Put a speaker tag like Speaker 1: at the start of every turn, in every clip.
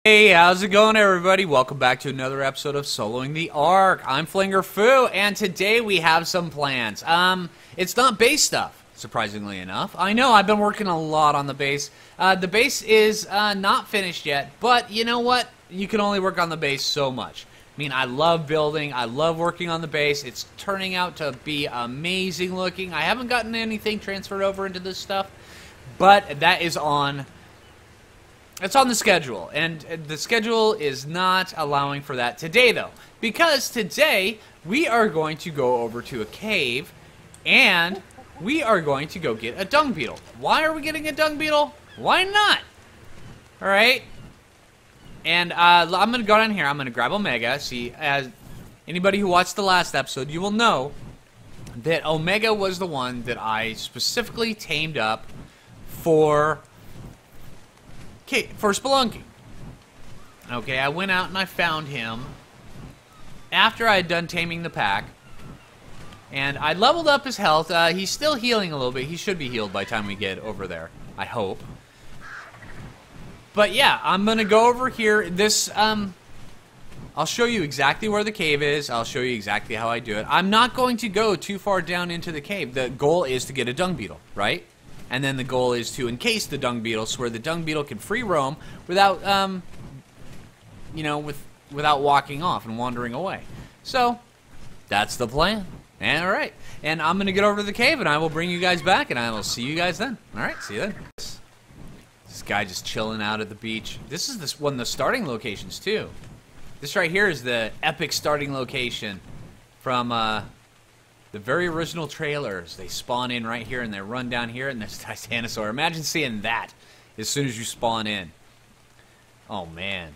Speaker 1: Hey, how's it going, everybody? Welcome back to another episode of Soloing the Ark. I'm Flinger Foo, and today we have some plans. It's not base stuff, surprisingly enough. I know, I've been working a lot on the base. The base is not finished yet, but you know what? You can only work on the base so much. I mean, I love building, I love working on the base. It's turning out to be amazing looking. I haven't gotten anything transferred over into this stuff, but that is on... It's on the schedule, and the schedule is not allowing for that today, though. Because today, we are going to go over to a cave, and we are going to go get a dung beetle. Why are we getting a dung beetle? Why not? Alright? And I'm going to go down here, I'm going to grab Omega. See, as anybody who watched the last episode, you will know that Omega was the one that I specifically tamed up for... Okay, for spelunking. Okay, I went out and I found him after I had done taming the pack, and I leveled up his health. He's still healing a little bit. He should be healed by the time we get over there, I hope. But yeah, I'm gonna go over here. This I'll show you exactly where the cave is. I'll show you exactly how I do it. I'm not going to go too far down into the cave. The goal is to get a dung beetle, right? And then the goal is to encase the dung beetle so where the dung beetle can free roam without, you know, without walking off and wandering away. So, that's the plan. All right. And I'm going to get over to the cave and I will bring you guys back and I will see you guys then. All right, see you then. This guy just chilling out at the beach. This is one of the starting locations, too. This right here is the epic starting location from, the very original trailers. They spawn in right here and they run down here and there's Titanosaur. Imagine seeing that as soon as you spawn in. Oh man.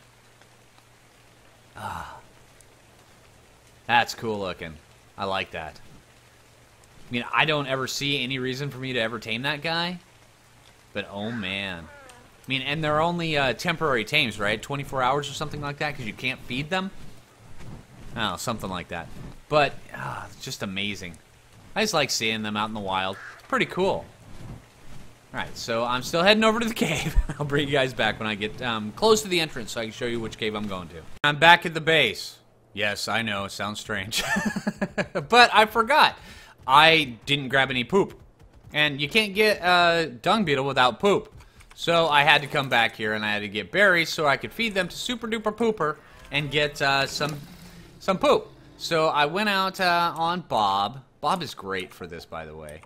Speaker 1: That's cool looking. I like that. I mean, I don't ever see any reason for me to ever tame that guy. But oh man. I mean, and they're only temporary tames, right? 24 hours or something like that because you can't feed them. Oh, something like that. But, it's just amazing. I just like seeing them out in the wild. Pretty cool. Alright, so I'm still heading over to the cave. I'll bring you guys back when I get close to the entrance so I can show you which cave I'm going to. I'm back at the base. Yes, I know, it sounds strange. But I forgot. I didn't grab any poop. And you can't get a dung beetle without poop. So I had to come back here and I had to get berries so I could feed them to Super Duper Pooper and get some poop. So I went out on Bob. Bob is great for this, by the way.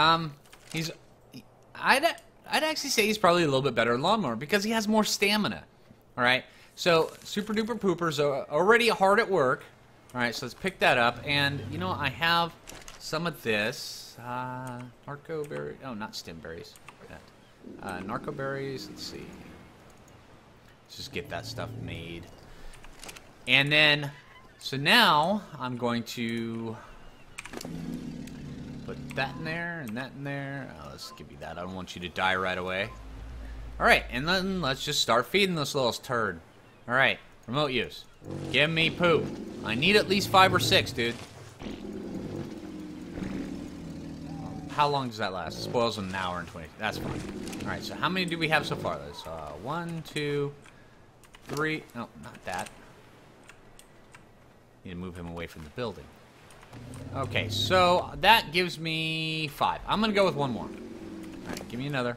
Speaker 1: I'd actually say he's probably a little bit better than Lawnmower because he has more stamina. All right. So Super Duper Pooper's already hard at work. All right. So let's pick that up. And you know, I have some of this narco berry. Oh, not stem berries. Narco berries. Let's see. Let's just get that stuff made. And then. So now, I'm going to put that in there and that in there. Oh, let's give you that. I don't want you to die right away. Alright, and then let's just start feeding this little turd. Alright, remote use. Give me poop. I need at least 5 or 6, dude. How long does that last? It spoils in an hour and 20. That's fine. Alright, so how many do we have so far? There's 1, 2, 3. No, not that. Need to move him away from the building. Okay, so that gives me 5. I'm gonna go with 1 more. Alright, give me another.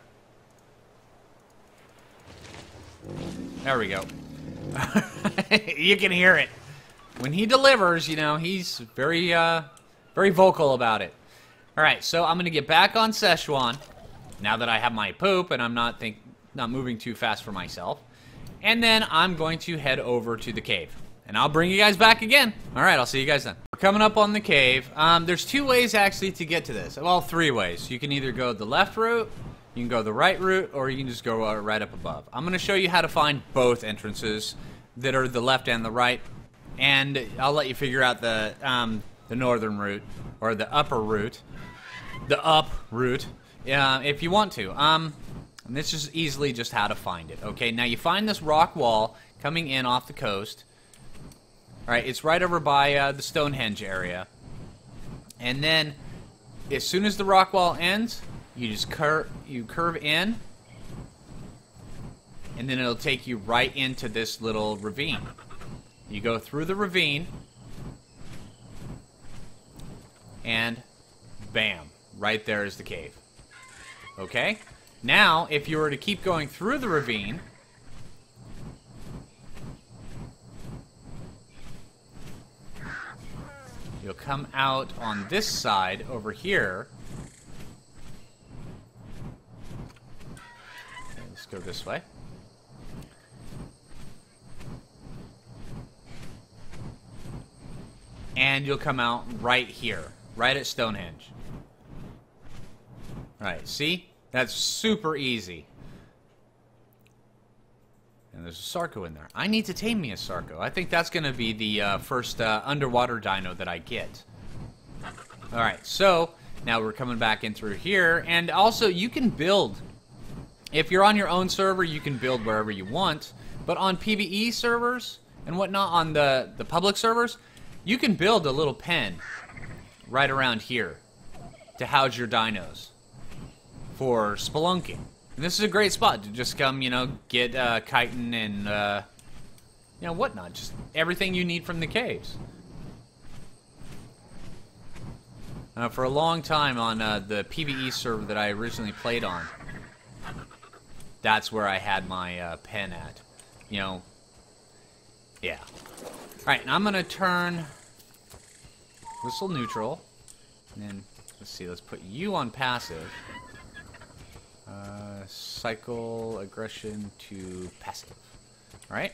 Speaker 1: There we go. You can hear it. When he delivers, you know, he's very vocal about it. Alright, so I'm gonna get back on Szechuan now that I have my poop and I'm not moving too fast for myself. And then I'm going to head over to the cave. And I'll bring you guys back again. Alright, I'll see you guys then. We're coming up on the cave. There's 2 ways actually to get to this. Well, 3 ways. You can either go the left route, you can go the right route, or you can just go right up above. I'm going to show you how to find both entrances that are the left and the right. And I'll let you figure out the northern route, or the upper route. The up route, if you want to. And this is easily just how to find it. Okay, now you find this rock wall coming in off the coast. Alright, it's right over by the Stonehenge area. And then, as soon as the rock wall ends, you just curve in. and then it'll take you right into this little ravine. You go through the ravine, and bam, right there is the cave. Okay? Now, if you were to keep going through the ravine, you'll come out on this side over here. Okay, let's go this way. And you'll come out right here, right at Stonehenge. Alright, see? That's super easy. And there's a Sarco in there. I need to tame me a Sarco. I think that's going to be the first underwater dino that I get. Alright, so now we're coming back in through here. And also, you can build. If you're on your own server, you can build wherever you want. But on PvE servers and whatnot, on the public servers, you can build a little pen right around here to house your dinos for spelunking. And this is a great spot to just come, you know, get chitin and, you know, whatnot. Just everything you need from the caves. For a long time on the PvE server that I originally played on, that's where I had my pen at. You know, yeah. Alright, and I'm going to turn whistle neutral. And then, let's see, let's put you on passive. Cycle aggression to passive. Alright.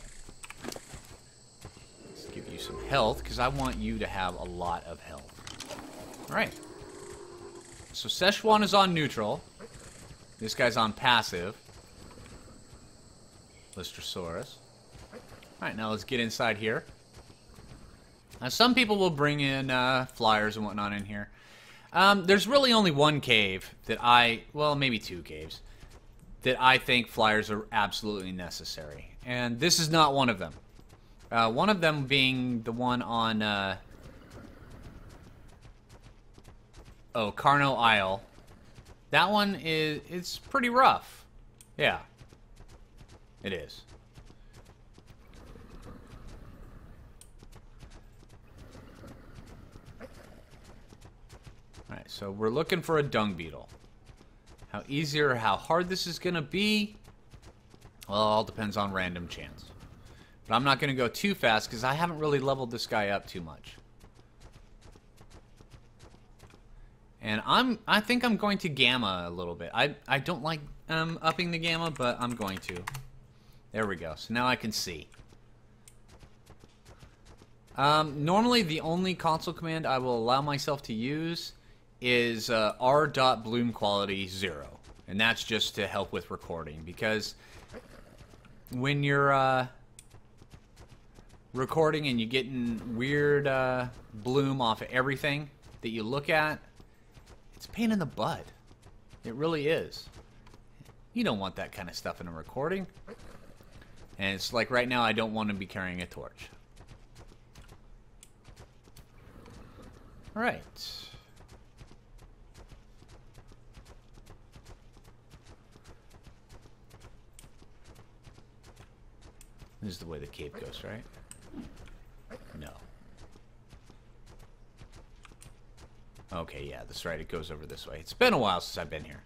Speaker 1: Let's give you some health, because I want you to have a lot of health. Alright. So Szechuan is on neutral. This guy's on passive. Lystrosaurus. Alright, now let's get inside here. Now, some people will bring in flyers and whatnot in here. There's really only one cave that well, maybe two caves, that I think flyers are absolutely necessary. And this is not one of them. One of them being the one on, Carno Isle. That one it's pretty rough. Yeah. It is. Alright, so we're looking for a dung beetle. How easy or how hard this is going to be, well, it all depends on random chance. But I'm not going to go too fast because I haven't really leveled this guy up too much. And I think I'm going to gamma a little bit. I don't like upping the gamma, but I'm going to. There we go. So now I can see. Normally the only console command I will allow myself to use is r.bloom quality 0. And that's just to help with recording, because when you're recording and you're getting weird bloom off of everything that you look at, it's a pain in the butt. It really is. You don't want that kind of stuff in a recording. And it's like right now I don't want to be carrying a torch. Alright. This is the way the cave goes, right? No. Okay, yeah, that's right. It goes over this way. It's been a while since I've been here.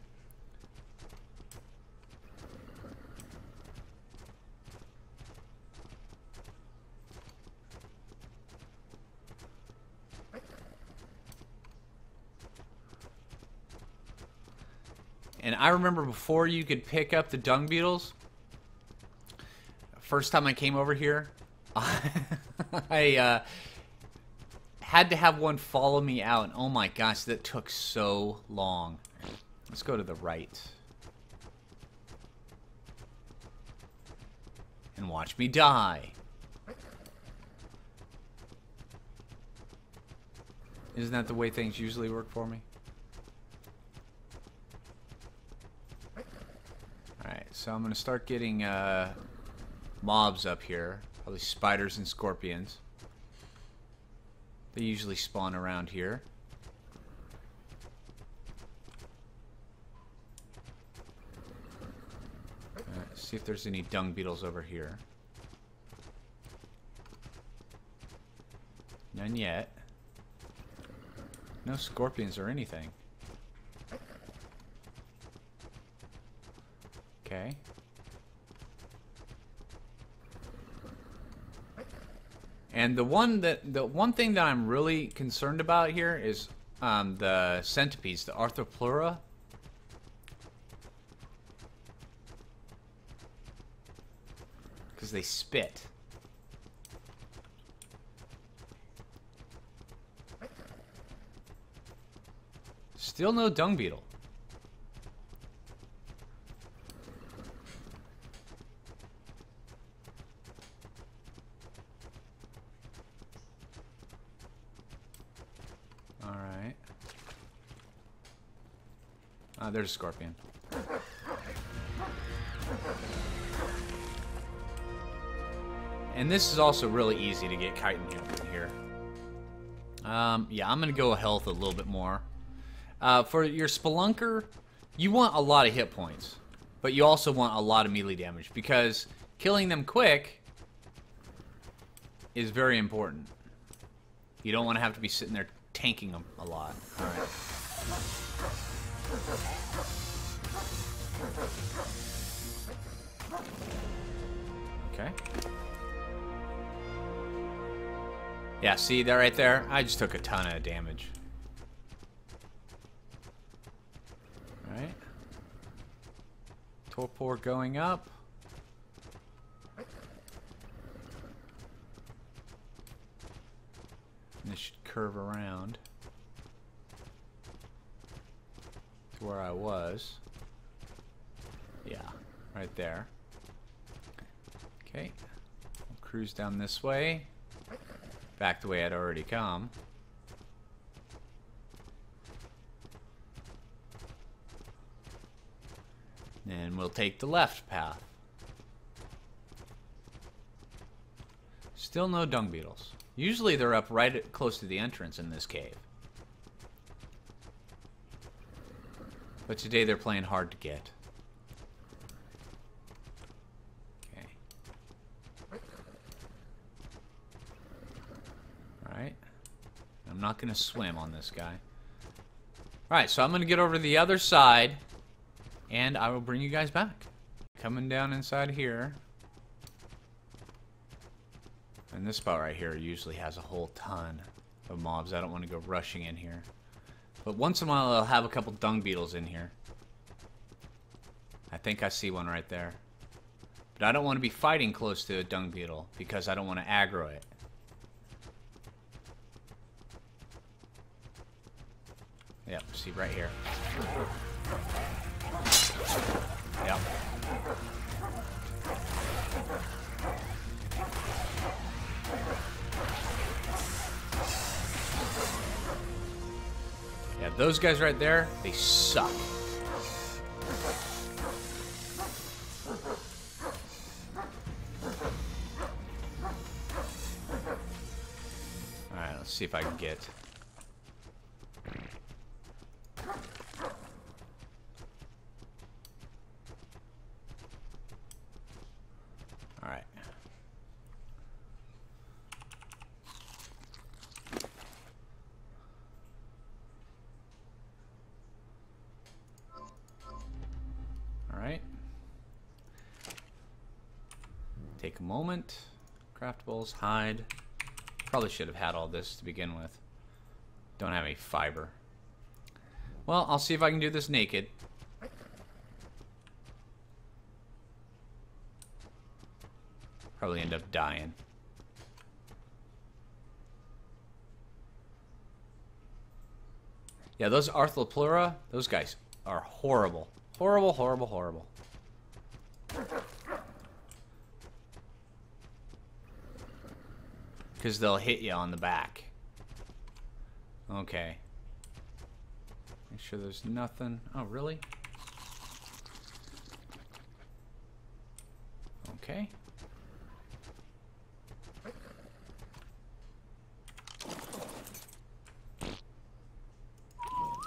Speaker 1: And I remember before you could pick up the dung beetles, first time I came over here, I had to have one follow me out. And oh my gosh, that took so long. Let's go to the right. And watch me die. Isn't that the way things usually work for me? Alright, so I'm going to start getting mobs up here. Probably spiders and scorpions. They usually spawn around here. Alright, See if there's any dung beetles over here. None yet. No scorpions or anything. Okay. And the one thing that I'm really concerned about here is the centipedes, the arthropleura. Because they spit. Still no dung beetle. Alright. There's a scorpion. And this is also really easy to get chitin here. Yeah, I'm gonna go health a little bit more. For your spelunker, you want a lot of hit points, but you also want a lot of melee damage because killing them quick is very important. You don't want to have to be sitting there tanking them a lot. All right. Okay. Yeah, see that right there? I just took a ton of damage. Alright. Torpor going up. And this should curve around to where I was. Yeah, right there. Okay. I'll cruise down this way. Back the way I'd already come. And we'll take the left path. Still no dung beetles. Usually they're up right close to the entrance in this cave. But today they're playing hard to get. Alright. I'm not going to swim on this guy. Alright, so I'm going to get over to the other side, and I will bring you guys back. Coming down inside here. And this spot right here usually has a whole ton of mobs. I don't want to go rushing in here. But once in a while, I'll have a couple dung beetles in here. I think I see one right there. But I don't want to be fighting close to a dung beetle because I don't want to aggro it. Yep, see right here. Yep. Yeah, those guys right there, they suck. Alright, let's see if I can get... Alright. Alright. Take a moment. Craftables, hide. Probably should have had all this to begin with. Don't have any fiber. Well, I'll see if I can do this naked. Probably end up dying. Yeah, those Arthropleura, those guys are horrible. Horrible, horrible, horrible. Because they'll hit you on the back. Okay. Make sure there's nothing. Oh, really? Okay.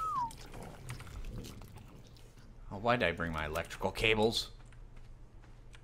Speaker 1: Oh, why did I bring my electrical cables?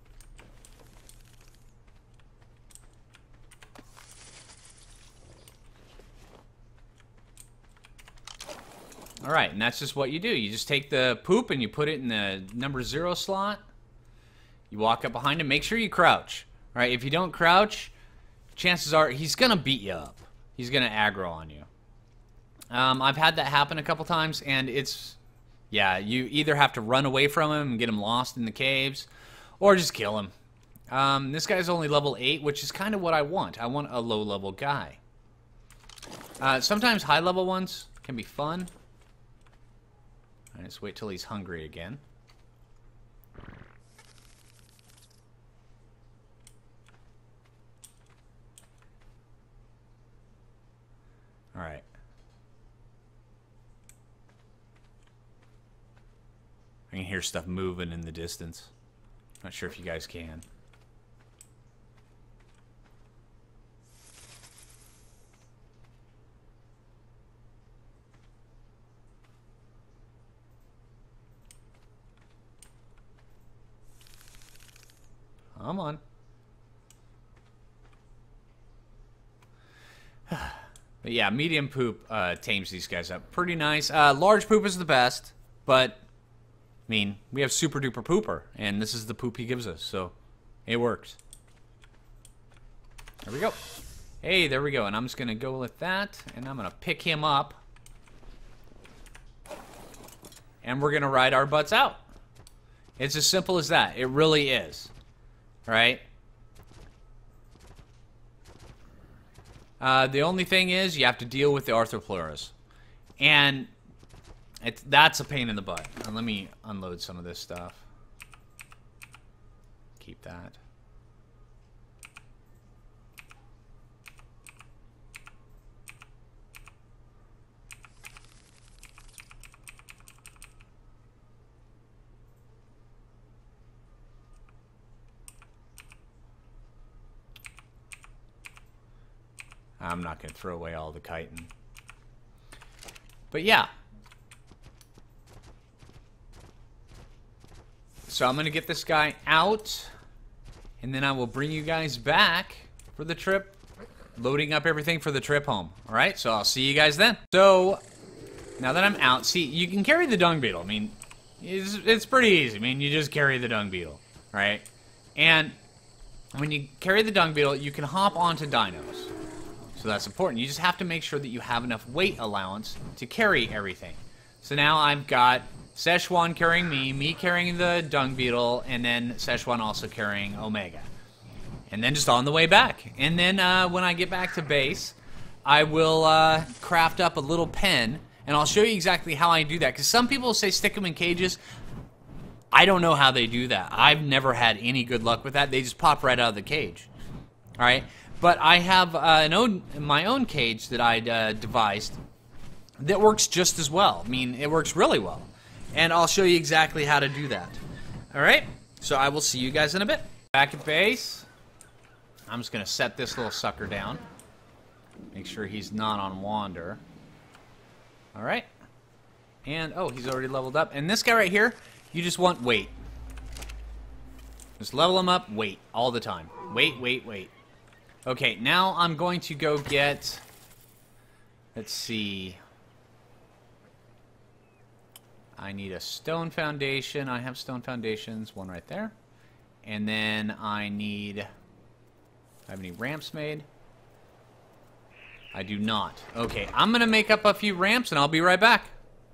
Speaker 1: All right, and that's just what you do. You just take the poop and you put it in the number 0 slot. You walk up behind him. Make sure you crouch. All right, if you don't crouch, chances are he's going to beat you up. He's going to aggro on you. I've had that happen a couple times, and it's, yeah, you either have to run away from him and get him lost in the caves, or just kill him. This guy's only level 8, which is kind of what I want. I want a low-level guy. Sometimes high-level ones can be fun. All right, let's wait till he's hungry again. All right. I can hear stuff moving in the distance. Not sure if you guys can. Come on. But yeah, medium poop tames these guys up pretty nice. Large poop is the best, but I mean, we have super duper pooper, and this is the poop he gives us, so it works. There we go. Hey, there we go, and I'm just gonna go with that, and I'm gonna pick him up, and we're gonna ride our butts out. It's as simple as that. It really is. All right. The only thing is you have to deal with the arthropleurus, and that's a pain in the butt. And let me unload some of this stuff. Keep that. I'm not going to throw away all the chitin. But yeah. So I'm going to get this guy out, and then I will bring you guys back for the trip, loading up everything for the trip home. All right, so I'll see you guys then. So now that I'm out, see, you can carry the dung beetle. I mean, it's pretty easy. I mean, you just carry the dung beetle, right? And when you carry the dung beetle, you can hop onto dinos. So that's important. You just have to make sure that you have enough weight allowance to carry everything. So now I've got Szechuan carrying me carrying the dung beetle, and then Szechuan also carrying Omega. And then just on the way back. And then when I get back to base, I will craft up a little pen, and I'll show you exactly how I do that. Because some people say stick them in cages. I don't know how they do that. I've never had any good luck with that. They just pop right out of the cage. All right? But I have my own cage that I devised that works just as well. I mean, it works really well. And I'll show you exactly how to do that. All right? So I will see you guys in a bit. Back at base. I'm just going to set this little sucker down. Make sure he's not on wander. All right? And, oh, he's already leveled up. And this guy right here, you just want weight. Just level him up, wait, all the time. Wait, wait, wait. Okay, now I'm going to go get, let's see, I need a stone foundation. I have stone foundations, one right there. And then I need, do I have any ramps made? I do not. Okay, I'm going to make up a few ramps and I'll be right back.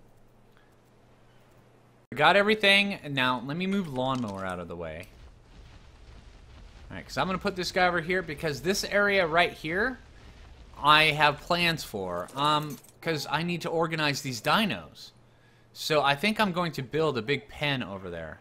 Speaker 1: Got everything. Now, let me move lawnmower out of the way. Alright, because I'm going to put this guy over here because this area right here I have plans for. Because I need to organize these dinos. So I think I'm going to build a big pen over there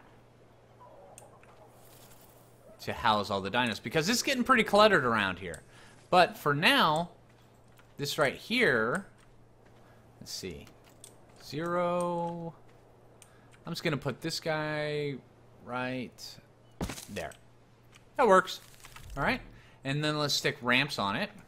Speaker 1: to house all the dinos. Because it's getting pretty cluttered around here. But for now, this right here, let's see, 0. I'm just going to put this guy right there. That works. All right. And then let's stick ramps on it.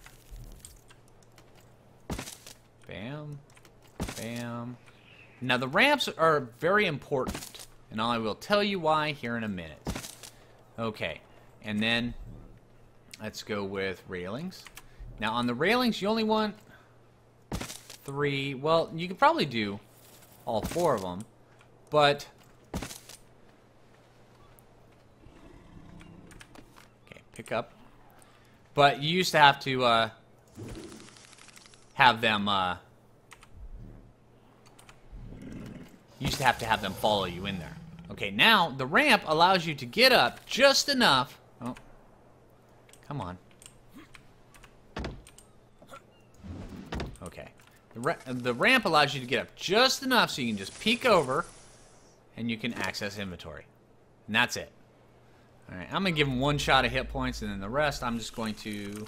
Speaker 1: Bam. Bam. Now, the ramps are very important. And I will tell you why here in a minute. Okay. And then let's go with railings. Now, on the railings, you only want 3. Well, you could probably do all 4 of them, but... Okay, pick up. But you used to have to have them... You used to have them follow you in there. Okay, now the ramp allows you to get up just enough. Oh, come on. Okay, the ramp allows you to get up just enough so you can just peek over, and you can access inventory, and that's it. All right, I'm gonna give him 1 shot of hit points, and then the rest I'm just going to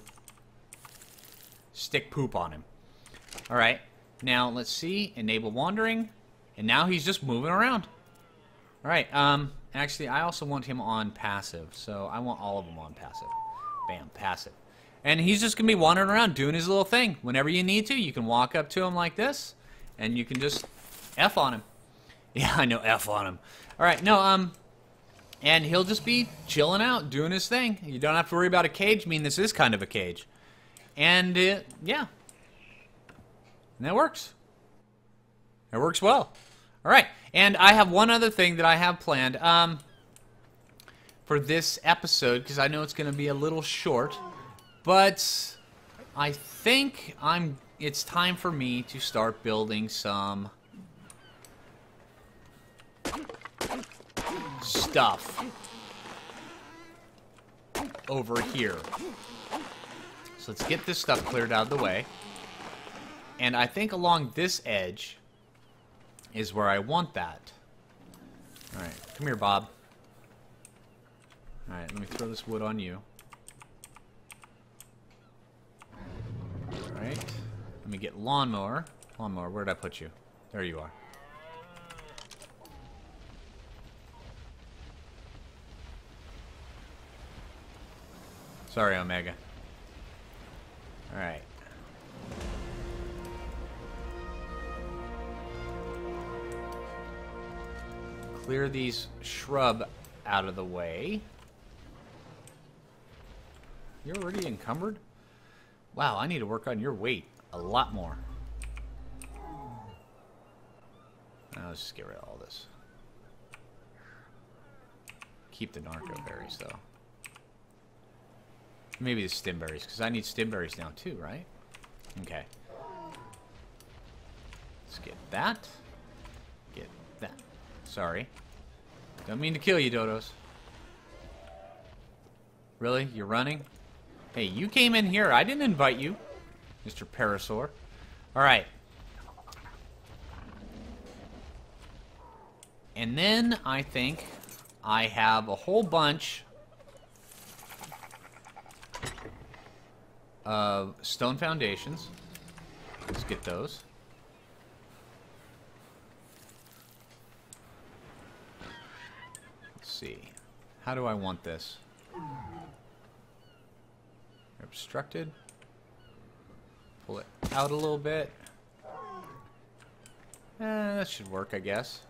Speaker 1: stick poop on him. All right, now let's see. Enable wandering. And now he's just moving around. Alright, actually, I also want him on passive. So I want all of them on passive. Bam, passive. And he's just going to be wandering around doing his little thing. Whenever you need to, you can walk up to him like this. And you can just F on him. Yeah, I know, F on him. Alright, no, and he'll just be chilling out, doing his thing. You don't have to worry about a cage. I mean, this is kind of a cage. And, yeah. And that works. It works well. All right, and I have one other thing that I have planned for this episode, because I know it's going to be a little short, but I think it's time for me to start building some stuff over here. So let's get this stuff cleared out of the way. And I think along this edge is where I want that. Alright, come here, Bob. Alright, let me throw this wood on you. Alright, let me get lawnmower. Lawnmower, where did I put you? There you are. Sorry, Omega. Alright. Clear these shrub out of the way. You're already encumbered? Wow, I need to work on your weight a lot more. Now let's just get rid of all this. Keep the narco berries, though. Maybe the stim berries, because I need stim berries now, too, right? Okay. Let's get that. Get that. Sorry. Don't mean to kill you, Dodos. Really? You're running? Hey, you came in here. I didn't invite you, Mr. Parasaur. Alright. And then I think I have a whole bunch of stone foundations. Let's get those. Let's see. How do I want this? Obstructed. Pull it out a little bit. That should work, I guess.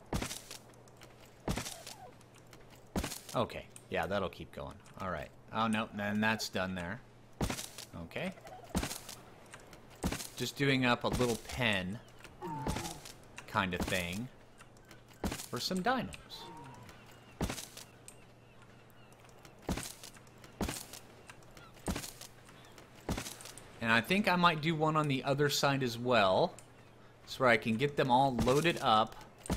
Speaker 1: Okay. Yeah, that'll keep going. Alright. Oh, no. Then that's done there. Okay. Just doing up a little pen kind of thing for some dinos. And I think I might do one on the other side as well, so I can get them all loaded up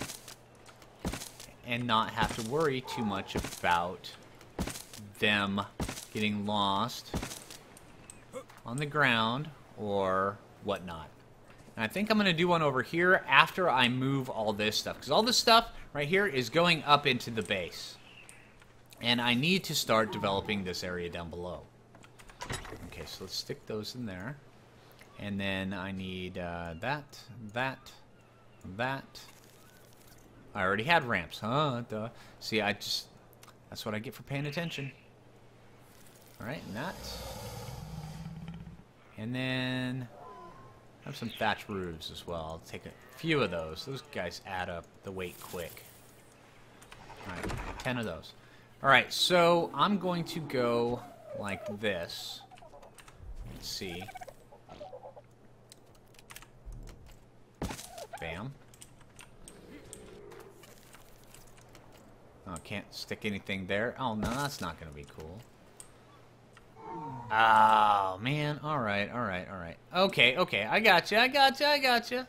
Speaker 1: and not have to worry too much about them getting lost on the ground or whatnot. And I think I'm going to do one over here after I move all this stuff, because all this stuff right here is going up into the base. And I need to start developing this area down below. Okay, so let's stick those in there. And then I need that. I already had ramps, huh? Duh. See, that's what I get for paying attention. Alright, and that. And then I have some thatch roofs as well. I'll take a few of those. Those guys add up the weight quick. Alright, 10 of those. Alright, so I'm going to go like this. Let's see. fam. Oh, can't stick anything there. Oh, no, that's not going to be cool. Oh, man. All right, all right, all right. Okay, okay. I got you. I got you. I got you.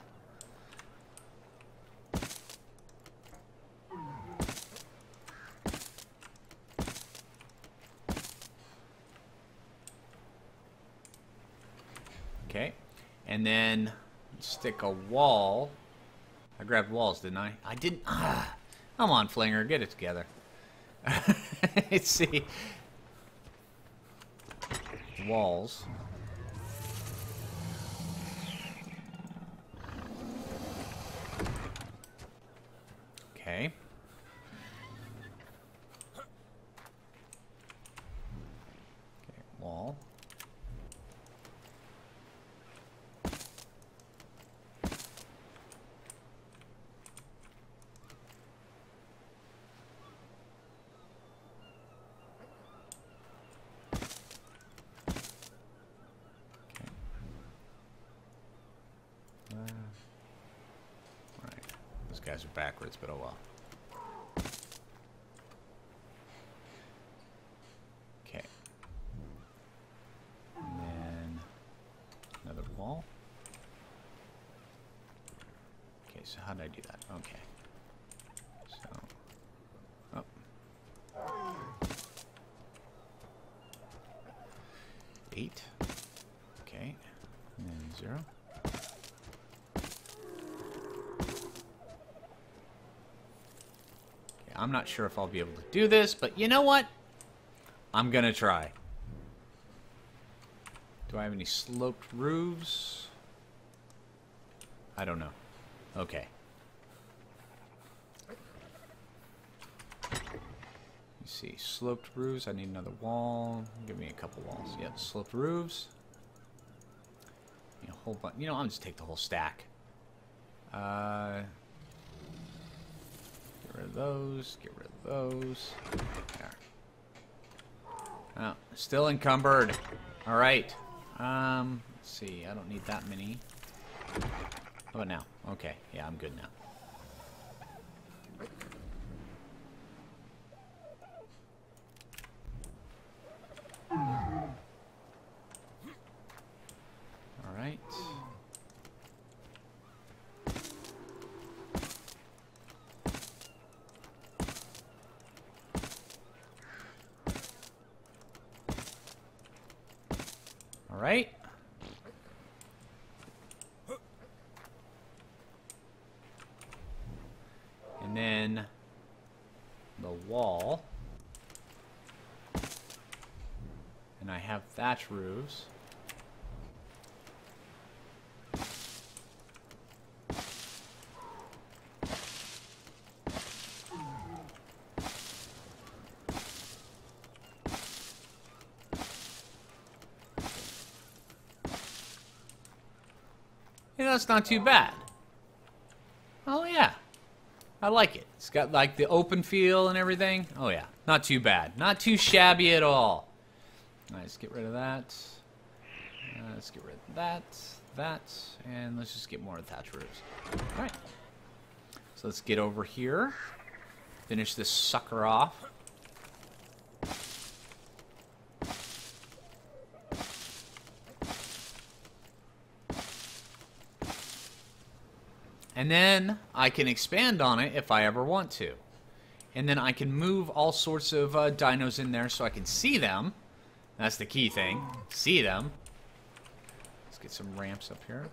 Speaker 1: Okay. And then stick a wall. I grabbed walls, didn't I? I didn't. Ah. Come on, Flinger. Get it together. Let's see. Walls. Okay. Okay, wall. Alright. Those guys are backwards, but oh well. Okay. And then another wall. Okay, so how did I do that? Okay. So, oh. 8. Okay. And then 0. I'm not sure if I'll be able to do this, but you know what? I'm gonna try. Do I have any sloped roofs? I don't know. Okay. Let's see. Sloped roofs. I need another wall. Give me a couple walls. Yep, sloped roofs. A whole bunch. You know, I'll just take the whole stack. Get rid of those. Get rid of those. There. Oh, still encumbered. All right. Let's see. I don't need that many. How about now? Okay. Yeah, I'm good now. All right. All right. And then the wall. And I have thatch roofs. Yeah, that's not too bad. Oh, yeah. I like it. It's got, like, the open feel and everything. Oh, yeah. Not too bad. Not too shabby at all. All right, let's get rid of that. Let's get rid of that, and let's just get more thatch roofs. All right. So let's get over here. Finish this sucker off. And then I can expand on it if I ever want to. And then I can move all sorts of dinos in there so I can see them. That's the key thing. See them. Let's get some ramps up here.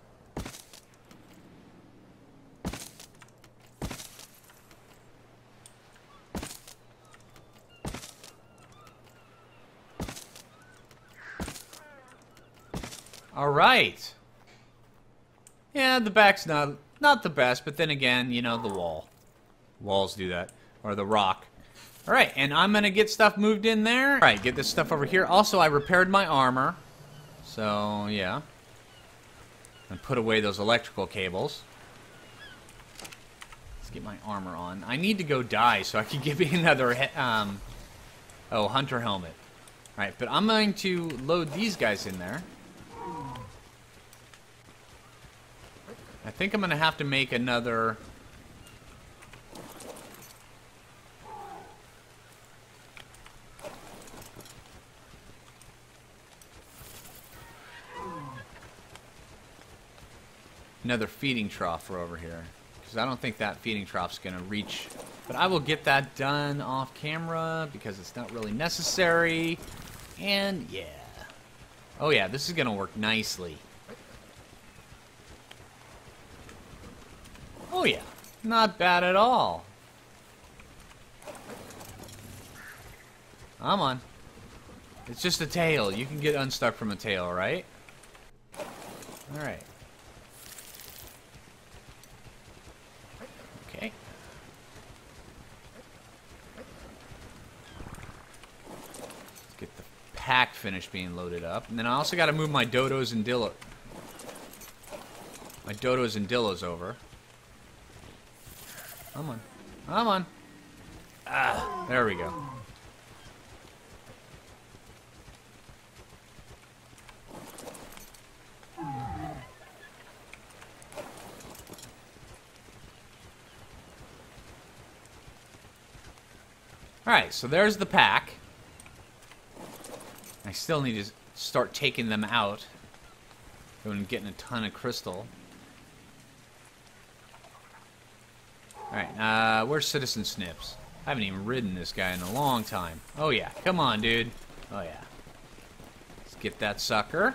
Speaker 1: All right. Yeah, the back's not the best, but then again, you know, the wall. Walls do that. Or the rock. Alright, and I'm going to get stuff moved in there. Alright, get this stuff over here. Also, I repaired my armor. So, yeah. And put away those electrical cables. Let's get my armor on. I need to go die so I can give me another, hunter helmet. Alright, but I'm going to load these guys in there. I think I'm going to have to make another... another feeding trough for over here. Because I don't think that feeding trough's going to reach. But I will get that done off camera because it's not really necessary. And yeah. Oh yeah, this is going to work nicely. Oh yeah, not bad at all. Come on. It's just a tail. You can get unstuck from a tail, right? Alright. Okay. Let's get the pack finished being loaded up. And then I also got to move my dodos and dillos. My dodos and dillos over. Come on. Come on. Ah, there we go. Alright, so there's the pack. I still need to start taking them out. I'm getting a ton of crystal. Alright, where's Citizen Snips? I haven't even ridden this guy in a long time. Oh yeah, come on, dude. Oh yeah. Let's get that sucker.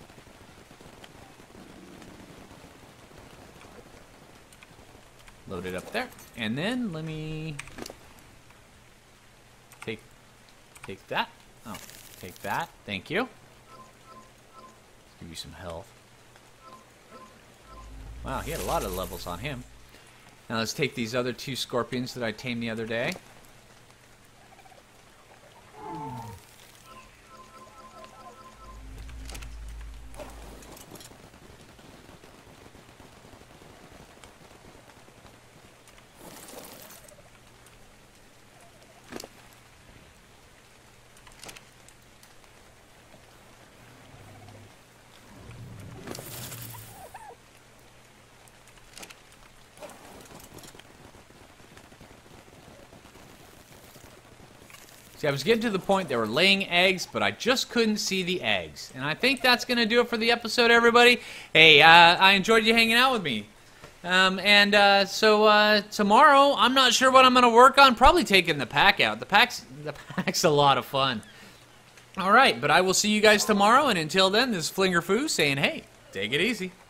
Speaker 1: Load it up there. And then let me take that. Oh, take that. Thank you. Let's give you some health. Wow, he had a lot of levels on him. Now let's take these other two scorpions that I tamed the other day. See, I was getting to the point they were laying eggs, but I just couldn't see the eggs. And I think that's going to do it for the episode, everybody. Hey, I enjoyed you hanging out with me. So tomorrow, I'm not sure what I'm going to work on. Probably taking the pack out. The pack's a lot of fun. All right, but I will see you guys tomorrow. And until then, this is Flinger Foo saying, hey, take it easy.